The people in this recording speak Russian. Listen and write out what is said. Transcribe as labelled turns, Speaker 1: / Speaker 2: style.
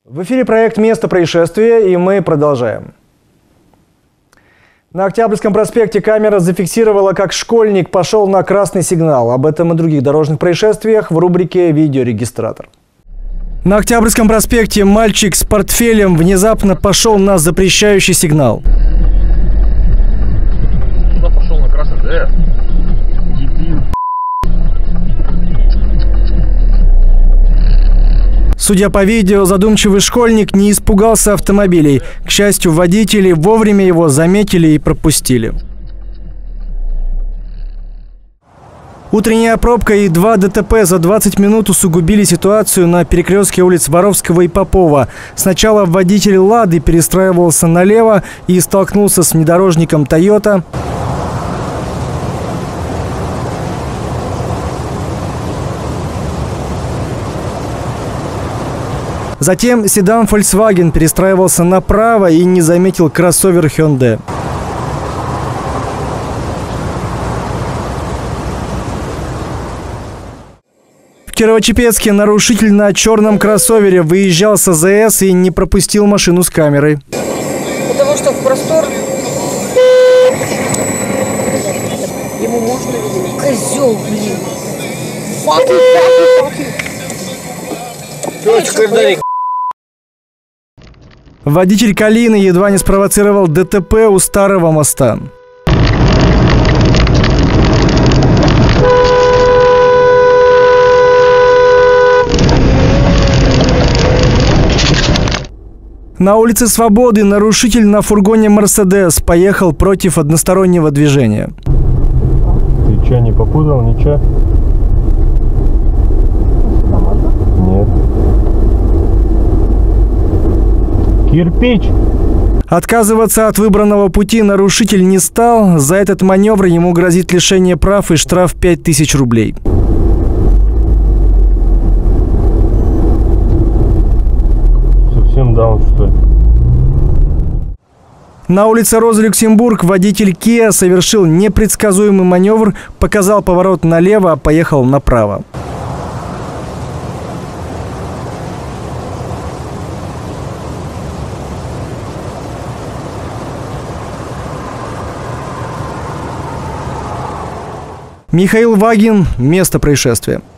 Speaker 1: В эфире проект «Место происшествия», и мы продолжаем. На Октябрьском проспекте камера зафиксировала, как школьник пошел на красный сигнал. Об этом и других дорожных происшествиях в рубрике «Видеорегистратор». На Октябрьском проспекте мальчик с портфелем внезапно пошел на запрещающий сигнал.
Speaker 2: Куда пошел на красный? Дебил.
Speaker 1: Судя по видео, задумчивый школьник не испугался автомобилей. К счастью, водители вовремя его заметили и пропустили. Утренняя пробка и 2 ДТП за 20 минут усугубили ситуацию на перекрестке улиц Воровского и Попова. Сначала водитель «Лады» перестраивался налево и столкнулся с внедорожником «Тойота». Затем седан Volkswagen перестраивался направо и не заметил кроссовер Hyundai. В Кирово-Чепецке нарушитель на черном кроссовере выезжал с АЗС и не пропустил машину с камерой.
Speaker 3: Потому что в простор ему можно видеть. Козел, блин.
Speaker 1: Водитель «Калины» едва не спровоцировал ДТП у Старого моста. На улице Свободы нарушитель на фургоне «Мерседес» поехал против одностороннего движения.
Speaker 2: Ты что, не попутал? Ничего? Нет. Кирпич!
Speaker 1: Отказываться от выбранного пути нарушитель не стал. За этот маневр ему грозит лишение прав и штраф 5000 рублей.
Speaker 2: Совсем даун, что ли?
Speaker 1: На улице Роза Люксембург водитель Kia совершил непредсказуемый маневр, показал поворот налево, а поехал направо. Михаил Вагин. Место происшествия.